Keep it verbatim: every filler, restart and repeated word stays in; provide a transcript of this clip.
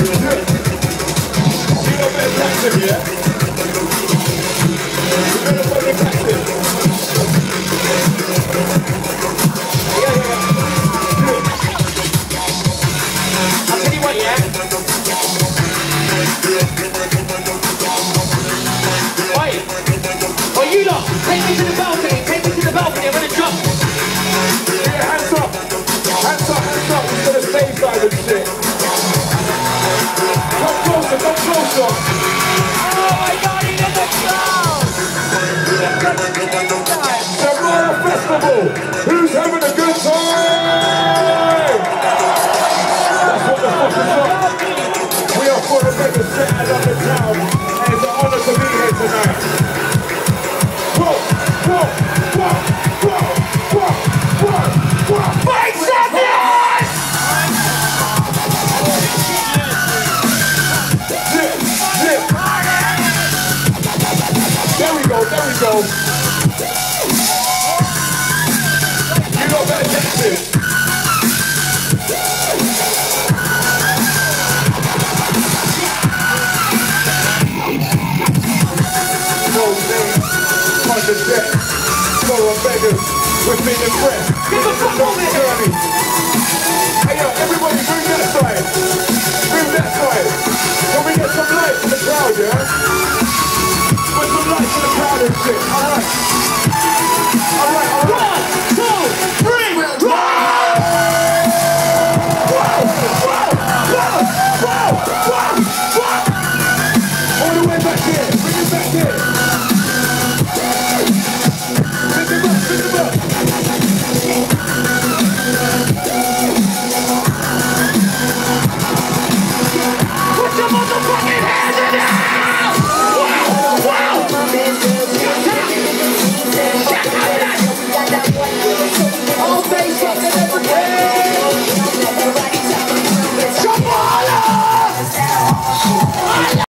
Who's having a good time? That's what the fuck is up. We are for the biggest stand up in town, and it's an honor to be here tonight. Whoa, whoa, whoa, whoa, whoa, whoa, whoa. Fight seconds! Zip, zip. There we go, there we go. The jet, for a beggar, we've been impressed. Give us a moment, Johnny.